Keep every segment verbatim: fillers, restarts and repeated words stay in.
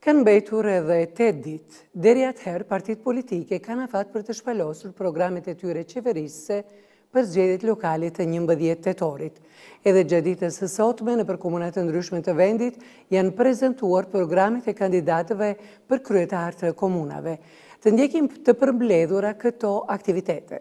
Kanë mbetur edhe tetë ditë. Deri atëherë, partitë politike kanë afat për të shpalosur programet e tyre qeverisëse për zgjedhjet lokale të njëmbëdhjetë tetorit. Edhe gjatë ditës së sotme nëpër komunat të ndryshme të vendit janë prezantuar programet e kandidatëve për kryetar të komunave. Të ndjekim të përmbledhura këto aktivitete.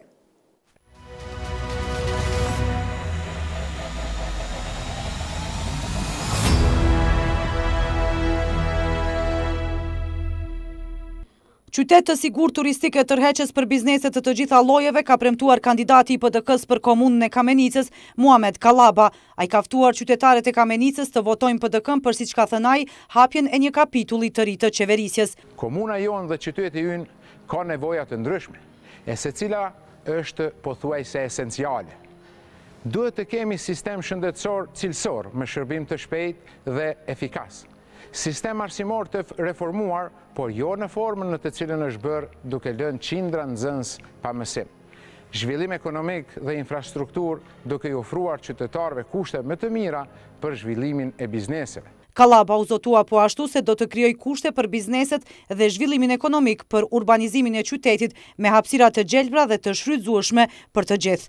Qytet të sigurt turistike tërheqës për bizneset të të gjitha llojeve ka premtuar kandidati i P D K-s për komunën e Kamenicës, Muhamet Kallaba. Ai ka ftuar qytetarët e Kamenicës të votojnë P D K-n për, siç ka thënë ai, hapjen e një kapitulli të ri të qeverisjes. Komuna jonë dhe qyteti ynë ka nevoja të ndryshme, e secila është pothuajse esenciale. Duhet të kemi sistem shëndetësor cilësor me shërbim të shpejtë dhe efikas. Sistem arsimor të reformuar, por jo në formën në të cilën është bërë duke lënë qindra nxënës pa mësim. Zhvillim ekonomik dhe infrastruktur duke i ofruar qytetarëve kushte më të mira për zhvillimin e bizneseve. Kallaba u zotua po ashtu se do të krijoj kushte për bizneset dhe zhvillimin ekonomik për urbanizimin e qytetit me hapësira të gjelbra dhe të shfrytëzueshme për të gjithë.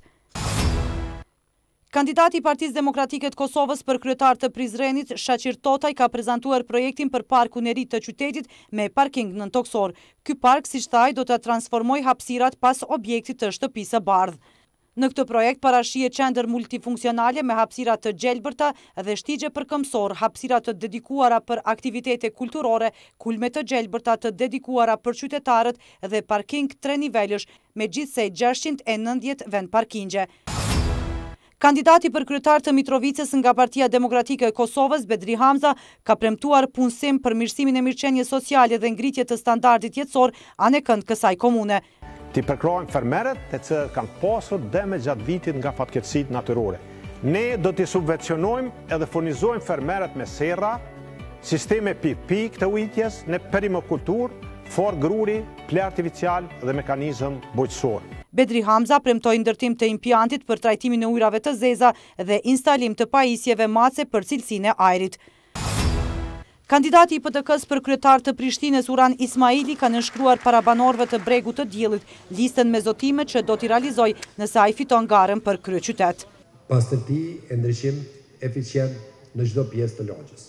Kandidati i Partisë Demokratike të Kosovës për kryetar të Prizrenit, Shaqir Totaj, ka prezantuar projektin për parkun e ri të qytetit me parking nën toksor. Ky park, siç thaj, do të transformoj hapësirat pas objektit të shtëpisë së bardhë. Në këtë projekt parashihet qendër multifunksionale me hapësira të gjelbërta dhe shtigje përkëmbësor, hapësira të dedikuara për aktivitete kulturore, kulme të gjelbërta të dedikuara për qytetarët dhe parking tre nivelësh me gjithsej gjashtëqind e nëntëdhjetë vend parkingje. Kandidati për kryetar të Mitrovicës nga Partia Demokratike e Kosovës, Bedri Hamza, ka premtuar punësim për mirësimin e mirëqenie sociale dhe ngritje të standardit jetësor anë kënd kësaj komune. Ti përkrojmë fermerët të që kanë pasur dëme gjatë vitit nga fatkeqësitë natyrore. Ne do t'i subvencionojmë edhe furnizojmë fermerët me serra, sisteme pik-pik të ujitjes në perimokultur, for gruri, ple artificial dhe mekanizëm bujqësor. Bedri Hamza premtoi ndërtim të impiantit për trajtimin e ujrave të zeza dhe instalim të pajisjeve mace për cilësinë e ajrit. Kandidati i P D K-s për kryetar të Prishtinës, Uran Ismaili, ka nënshkruar para banorëve të Bregut të Diellit listën me zotime që do t'i realizojë nëse ai fiton garën për kryeqytet. Pastërti e ndryshim eficient në çdo pjesë të lagjës.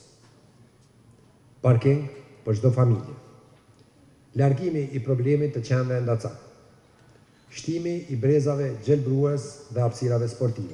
Parking për çdo familje. Largimi i problemit të qenëve ndacak. Shtimi i brezave gjelbrues dhe hapësirave sportive.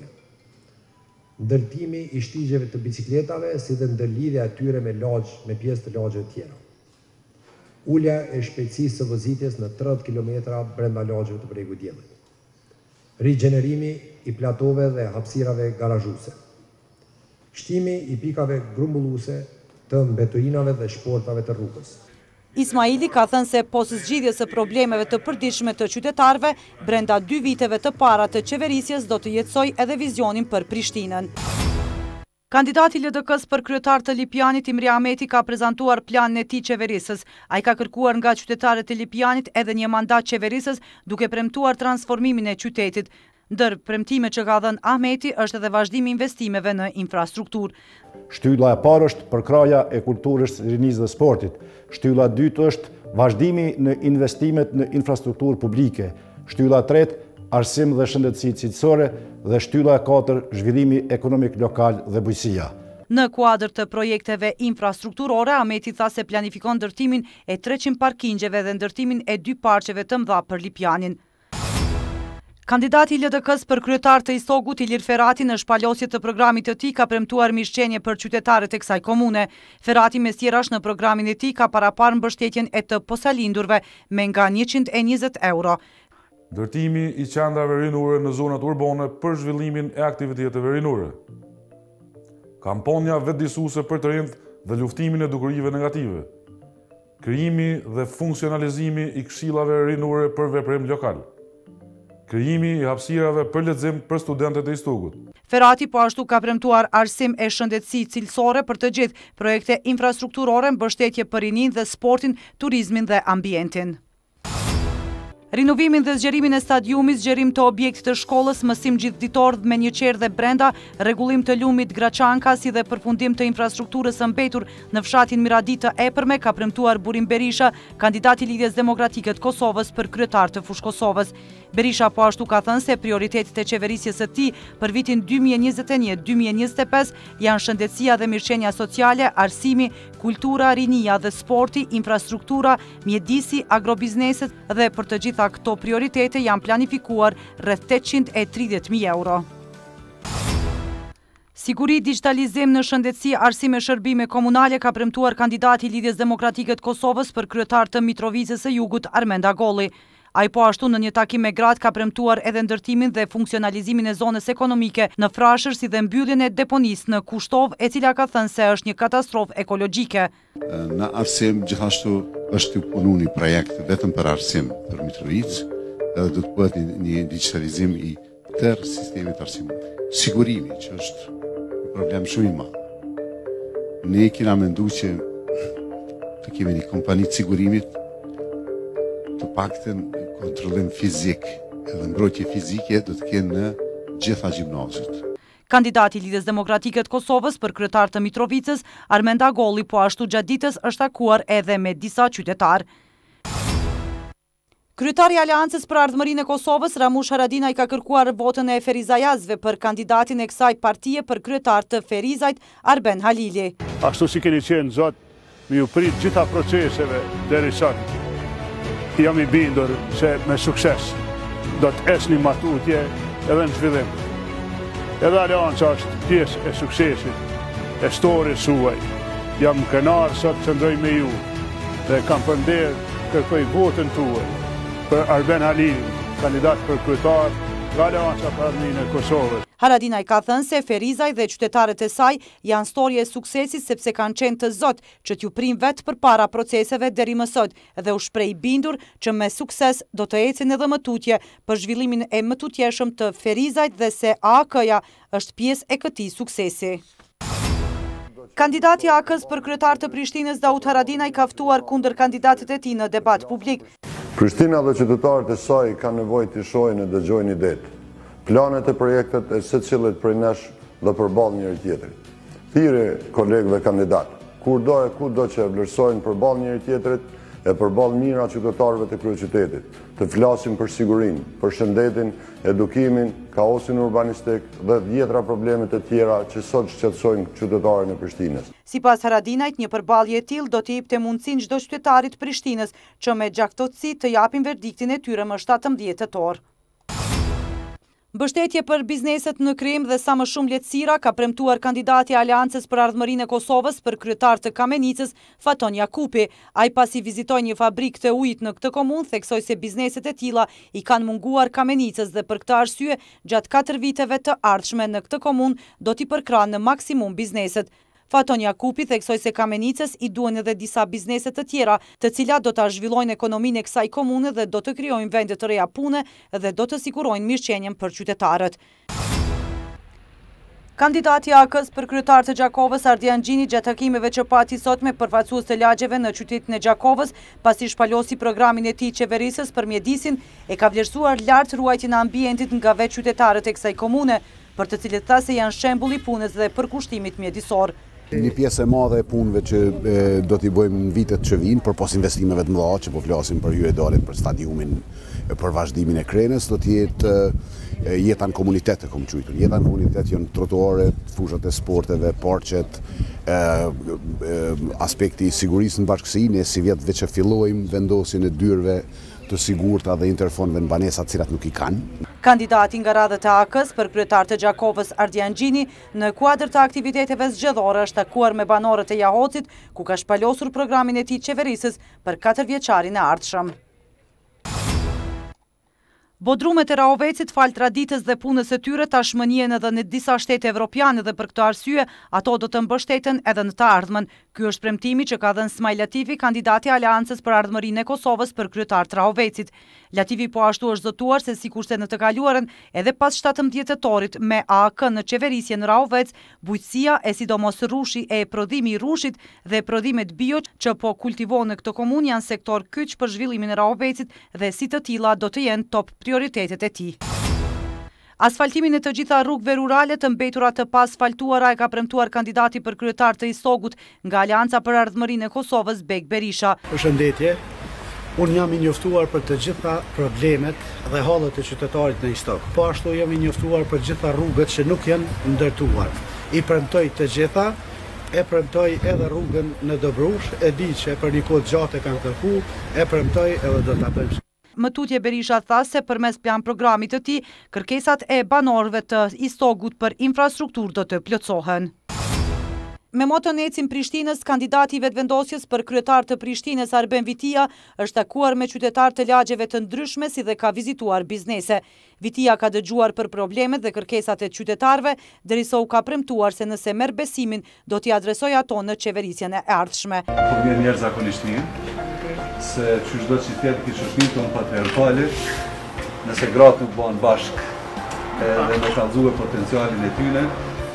Ndërtimi i shtigjeve të bicikletave si dhe ndërlidhja e tyre me lagjë me pjesë të lagjëve tjera. Ulja e shpejtësisë së vozitjes në tridhjetë kilometra brenda lagjëve të Bregut të Diellit. Rigjenerimi i platove dhe hapësirave garazhuese. Shtimi i pikave grumbulluese të mbetorinave dhe shportave të rrugës. Ismaili ka thënë se pos zgjidhjes së problemeve të përditshme të qytetarëve, brenda dy viteve të para të qeverisjes do të jetësoj edhe vizionin për Prishtinën. Kandidati L D K-s për kryetar të Lipianit, Imri Ahmeti, ka prezantuar planin e tij qeverisës. Ai ka kërkuar nga qytetarët e Lipianit edhe një mandat qeverisës duke premtuar transformimin e qytetit. Ndër premtime që ka dhënë Ahmeti është edhe vazhdimi i investimeve në infrastrukturë. Shtylla e parë është përkraja e kulturës, rinisë dhe sportit. Shtylla e dytë është vazhdimi në investimet në infrastrukturë publike. Shtylla e tretë, arsim dhe shëndetësi cilësore dhe shtylla e katër, zhvillimi ekonomik lokal dhe bujqësia. Në kuadër të projekteve infrastrukturore, Ahmeti tha se planifikon ndërtimin e treqind parkingjeve dhe ndërtimin e dy parqeve të mëdha për Lipianin. Kandidati i L D K-s për kryetar të Istogut, Ilir Ferati, në shpalosje të programit të tij ka premtuar mirëqenie për qytetarët e kësaj komune. Ferati mes tjerash në programin e tij ka paraparë mbështetjen e të posalindurve me nga njëqind e njëzet euro. Ndërtimi i qendrave rinore në zonat urbane për zhvillimin e aktiviteteve rinore. Kamponja vetëdijsuese për të rinjt dhe luftimin e dukurive negative. Krijimi dhe funksionalizimi i këshillave rinore për veprim lokal. Krijimi i hapësirave për lexim për studentët e Istogut. Ferati po ashtu ka premtuar arsim e shëndetësi cilësore për të gjithë, projekte infrastrukturore, mbështetje për rinin dhe sportin, turizmin dhe ambientin. Rinovimin dhe zgjerimin e stadiumit, zgjerim të objektit të shkollës, mësim gjithditor me një qerë dhe brenda, rregullim të lumit Graçanka, si dhe përfundim të infrastrukturës së mbetur në fshatin Miradit të epërme, ka premtuar Burim Berisha, kandidati i Lidhjes Demokratike të Kosovës për kryetar të Fushë Kosovës. Berisha po ashtu ka thënë se prioritetet e qeverisjes së tij për vitin dy mijë e njëzet e një dy mijë e njëzet e pesë janë shëndetësia dhe mirëqenia sociale, arsimi, kultura, rinia dhe sporti, infrastruktura, mjedisi, agrobizneset dhe për të gjitha këto prioritete janë planifikuar rreth tetëqind e tridhjetë mijë euro. Siguri, digitalizim në shëndetësi, arsim e shërbime komunale ka premtuar kandidati i Lidhjes Demokratike të Kosovës për kryetar të Mitrovicës së Jugut, Armenda Golli. Ai po ashtu në një takim me gratë ka premtuar edhe ndërtimin dhe funksionalizimin e zonës ekonomike në Frashër, si dhe mbylljen e deponisë në Kushtov, e cila ka thënë se është një katastrofë ekologjike. Në arsim gjithashtu është të punu një projekt vetëm për arsim për Mitrovicë, edhe do të bëhet një digitalizim i tërë sistemit arsimit. Sigurimi, që është një problem shumë i madh. Ne kena mendu që të kemi një kompani të sigurimit të paktën kontrollim fizik edhe mbrojtje fizike do të kenë në gjitha gjimnazet. Kandidati i Lidhjes Demokratike të Kosovës për kryetar të Mitrovicës, Armenda Golli, po ashtu gjatë ditës është takuar edhe me disa qytetarë. Kryetari i Aleancës për Ardhmërinë e Kosovës, Ramush Haradinaj, ka kërkuar votën e Ferizajazve për kandidatin e kësaj partie për kryetar të Ferizajt, Arben Halili. Ashtu si keni qenë zot, mi u prit gjitha proceseve deri sot. Jam i bindur se me sukses do të esni matutje edhe në zhvillim. Edhe Aleanca është pjesë e suksesit e storisë suaj. Jam kënaqur sot të ndroj me ju dhe kam përnderë kërkoj votën tuaj për Arben Halili, kandidat për kryetar nga Aleanca për Ardhmërinë e Kosovës. Haradinaj ka thënë se Ferizaj dhe qytetarët e saj janë storje e suksesit sepse kanë qenë të zot që t'ju prim vetë për para proceseve deri më sot dhe u shpreh bindur që me sukses do të ecin edhe më tutje për zhvillimin e më tutjeshëm të Ferizajt dhe se A A K-ja është pjesë e këtij suksesi. Kandidati A A K-s për kryetar të Prishtinës, Daud Haradinaj, ka ftuar kundër kandidatët e tij në debat publik. Prishtina dhe qytetarët e saj kanë nevojë të shohin e dëgjojnë idetë, planet e projektet e secillit prej nesh dhe përballë njëri tjetrit. Thirrje kolegëve kandidat, kur do e ku do që vlerësojnë përballë njëri tjetrit e përballë mira qytetarëve të kryeqytetit, të flasim për sigurinë, për shëndetin, edukimin, kaosin urbanistik dhe dhjetra problemet e tjera që sot shqetësojnë qytetarën e Prishtinës. Sipas Haradinajt, një përballje e tillë do të jepte mundësinë çdo qytetarit të Prishtinës që me gjaktësi të japin verdiktin e tyre më shtatëmbëdhjetë tetor. Mbështetje për bizneset në krim dhe sa më shumë lehtësira ka premtuar kandidati i Aleancës për Ardhmërinë e Kosovës për kryetar të Kamenicës, Faton Jakupi. Ai pasi vizitoi një fabrikë të ujit në këtë komunë, theksoi se bizneset e tilla i kanë munguar Kamenicës dhe për këtë arsye gjatë katër viteve të ardhshme në këtë komunë do t'i përkranë në maksimum bizneset. Faton Jakupi theksoi se Kamenicës i duhen edhe disa biznese të tjera, të cilat do ta zhvillojnë ekonominë e kësaj komune dhe do të krijojnë vende të reja pune dhe do të sigurojnë mirëqenien për qytetarët. Kandidati i A K-s për kryetar të Gjakovës, Ardian Gjini, gjatë takimeve që pati sot me përfaqësues të lagjeve në qytetin e Gjakovës, pasi shpalosi programin e tij qeverisës për mjedisin, e ka vlerësuar lart ruajtjen e ambientit nga vetë qytetarët e kësaj komune, për të cilët tha se janë shembull i punës dhe përkushtimit mjedisor. Një pjesë e madhe e punëve që e, do t'i bëjmë në vitet që vinë, për pos investimeve të mëdha që po flasim për hyrje dore për stadiumin, për vazhdimin e Krenës, do t'jetë jeta në komunitet e kom qujtur. Jeta në komunitet janë trotuaret, fushat e sporteve, parqet, e, e, aspekti sigurisë në bashkësi, ne si vjetëve që fillojmë vendosin e dyrve të sigurta dhe interfonëve në banesat cilat nuk i kanë. Kandidati nga radhët e A K-s për kryetar të Gjakovës, Ardian Gjini, në kuadër të aktiviteteve zgjedhore është takuar me banorët e Jahocit, ku ka shpalosur programin e tij qeverisës për katër vjeçarin e ardhshëm. Bodrumet e Rahovecit fal traditës dhe punës së tyre tashmë njihen edhe në disa shtete evropiane dhe për këtë arsye ato do të mbështeten edhe në të ardhmen. Ky është premtimi që ka dhënë Smaj Latifi, kandidati i Aleancës për Ardhmërinë e Kosovës për kryetar të Rahovecit. Latifi po ashtu është zotuar se sikurse në të kaluarën edhe pas shtatëmbëdhjetë tetorit me A A K në qeverisje në Rahovec, bujqësia e sidomos rushi e prodhimi i rushit dhe prodhimet bio që po kultivohen në këtë komunë janë sektor kyç për zhvillimin e Rahovecit dhe si të tilla do të jenë top prioritetet e tij. Asfaltimin e të gjitha rrugëve rurale të mbetura të paasfaltuara e ka premtuar kandidati për kryetar të Istogut nga Aleanca për Ardhmërinë e Kosovës, Bek Berisha. Përshëndetje, unë jam i njoftuar për të gjitha problemet dhe hallet e qytetarit në Istog. Po ashtu jam i njoftuar për gjitha rrugët që nuk janë ndërtuar. I premtoj të gjitha, e premtoj edhe rrugën në Dobrush, e di që për një kohë gjatë e kanë kërku, e premtoj edhe do ta bëjmë. Më tutje Berisha tha se përmes plan programit të tij, kërkesat e banorëve të Istogut për infrastrukturë do të plotësohen. Me motën ecim Prishtinës, kandidati i vetëvendosjes për kryetar të Prishtinës Arben Vitia është takuar me qytetarë të lagjeve të ndryshme si dhe ka vizituar biznese. Vitia ka dëgjuar për problemet dhe kërkesat e qytetarëve, derisa u ka premtuar se nëse merr besimin do t'i adresojë ato në qeverisjen e ardhshme. Po vjen njerëz zakonisht mirë, se çdo qytet kishte shpiton patriarkale, nëse gratë nuk bëhen bashkë dhe me kallëzue potencialin e tyre,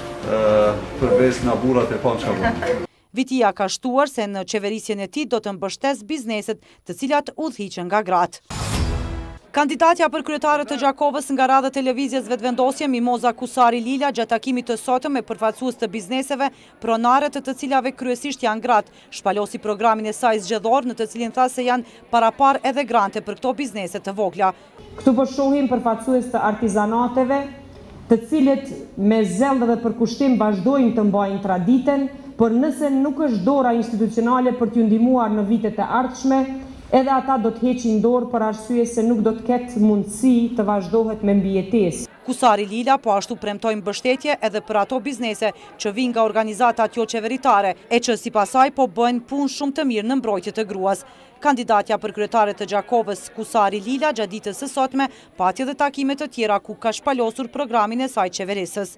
përveç nga burrat e pa çka bën. Vitia ka shtuar se në qeverisjen e tij do të mbështesë bizneset të cilat udhëhiqen nga gratë. Kandidatja për kryetare të Gjakovës nga radhë e lëvizjes vetëvendosje Mimoza Kusari Lila gjatë takimit të sotëm me përfaqësues të bizneseve pronare të të cilave kryesisht janë gratë, shpalosi programin e saj zgjedhor në të cilin tha se janë parapar edhe grante për këto biznese të vogla. Këtu po shohim përfaqësues të artizanateve, të cilët me zell dhe përkushtim vazhdojnë të mbajnë traditën, por nëse nuk është dora institucionale për t'ju ndihmuar në vitet e ardhshme, edhe ata do të heqin dorë për arsye se nuk do të ketë mundësi të vazhdohet me mbijetesë. Kusari Lila po ashtu premtoi mbështetje edhe për ato biznese që vijnë nga organizatat jo qeveritare e që sipas saj po bëjnë punë shumë të mirë në mbrojtje të gruas. Kandidatja për kryetare të Gjakovës, Kusari Lila, gjatë ditës së sotme pati edhe takime të tjera ku ka shpalosur programin e saj qeverisës.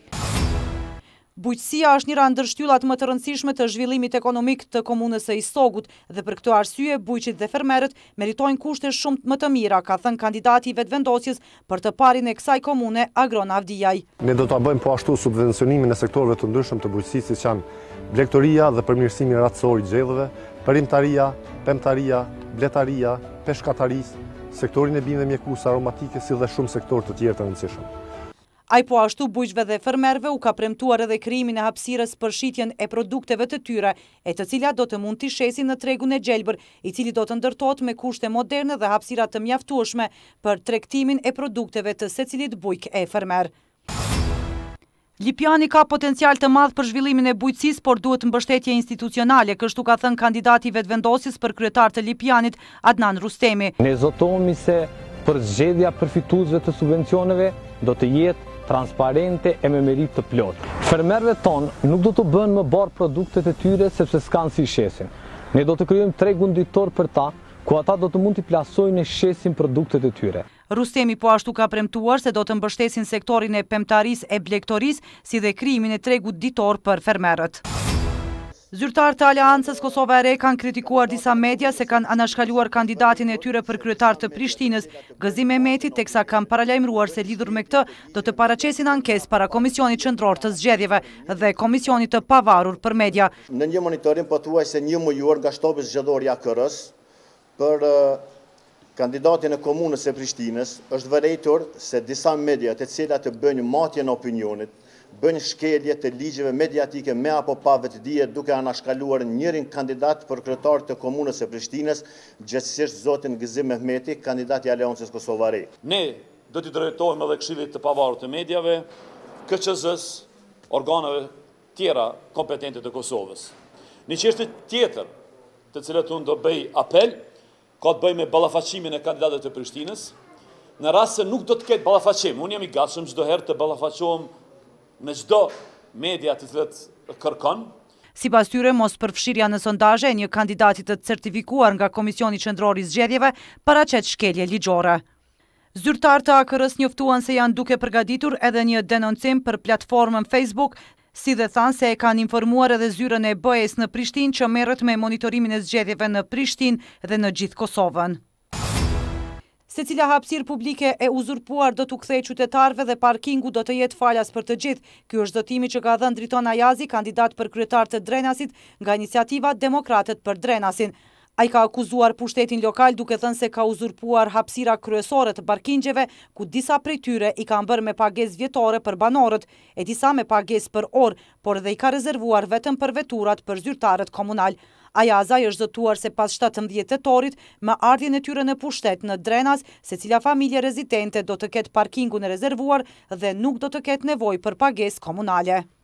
Bujqësia është njëra ndër shtyllat më të rëndësishme të zhvillimit ekonomik të komunës së Istogut dhe për këtë arsye bujqit dhe fermerët meritojnë kushte shumë më të mira, ka thënë kandidati i vetëvendosjes për të parin e kësaj komune Agron Avdijaj. Ne do ta bëjmë po ashtu subvencionimin e sektorëve të ndryshëm të bujqësisë, siç janë blegtoria dhe përmirësimi ratësor i gjellëve, perimtaria, pemtaria, bletaria, peshkatarisë, sektorin e bimëve mjekuese aromatike si dhe shumë sektorë të tjerë të rëndësishëm. Ai po ashtu bujqve dhe fermerve u ka premtuar edhe krijimin e hapësirës për shitjen e produkteve të tyre, e të cilat do të mund t'i shesin në tregun e gjelbër, i cili do të ndërtohet me kushte moderne dhe hapësira të mjaftueshme për tregtimin e produkteve të secilit bujq e fermer. Lipjani ka potencial të madh për zhvillimin e bujqësisë, por duhet mbështetje institucionale, kështu ka thënë kandidati i vetëvendosjes për kryetar të Lipjanit, Adnan Rustemi. Ne zotohemi se për zgjedhja përfituesve të subvencioneve do të jetë transparente e me merit të plot. Fermerëve tonë nuk do të bënë më barë produktet e tyre sepse s'kanë si shesin. Ne do të krijojmë tregun ditor për ta, ku ata do të mund t'i plasojnë e shesin produktet e tyre. Rustemi po ashtu ka premtuar se do të mbështesin sektorin e pemtarisë e blegtorisë, si dhe krijimin e tregut ditor për fermerët. Zyrtarë të Aleancës Kosova e Re kanë kritikuar disa media se kanë anashkaluar kandidatin e tyre për kryetar të Prishtinës, Gëzim Mehmeti, teksa kanë paralajmëruar se lidhur me këtë do të paraqesin ankesë para Komisionit Qendror të Zgjedhjeve dhe Komisionit të Pavarur për Media. Në një monitorim pothuajse një mujuar nga shtopi zgjedhor i A K R-s për kandidatin e komunës së Prishtinës është vërejtur se disa media të cilat të bëjnë matje në opinionit, bëjnë shkelje të ligjeve mediatike me apo pa vetëdije duke anashkaluar njërin kandidat për kryetar të komunës së Prishtinës, gjithsesi zotin Gëzim Mehmeti, kandidat i Aleancës Kosova e Re. Ne do t'i drejtojmë edhe Këshillit të Pavarur të Mediave, K Q Z-s, organeve tjera kompetente të Kosovës. Një çështje tjetër, të cilët unë do bëj apel, ka të bëjë me ballafaqimin e kandidatëve të Prishtinës. Në rast se nuk do të ketë ballafaqim, unë jam i gatshëm çdo herë të ballafaqohem në çdo media të cilët kërkon. Sipas tyre, mos përfshirja në sondazhe e një kandidati të certifikuar nga Komisioni Qendror i Zgjedhjeve paraqet shkelje ligjore. Zyrtar të A K R-s njoftuan se janë duke përgatitur edhe një denoncim për platformën Facebook, si dhe thanë se e kanë informuar edhe zyrën e B E-s në Prishtinë që merret me monitorimin e zgjedhjeve në Prishtinë dhe në gjithë Kosovën. Secila hapësirë publike e uzurpuar do t'u kthejë qytetarëve dhe parkingu do të jetë falas për të gjithë. Ky është zotimi që ka dhënë Driton Ayazi, kandidat për kryetar të Drenasit nga iniciativa Demokratët për Drenasin. Ai ka akuzuar pushtetin lokal duke thënë se ka uzurpuar hapësira kryesore të parkingjeve, ku disa prej tyre i kanë bërë me pagesë vjetore për banorët, e disa me pagesë për orë, por edhe i ka rezervuar vetëm për veturat për zyrtarët komunal. Ayazi është zotuar se pas shtatëmbëdhjetë tetorit, me ardhjen e tyre në pushtet në Drenas, secila familje rezidente do të ketë parkingun e rezervuar dhe nuk do të ketë nevojë për pagesë komunale.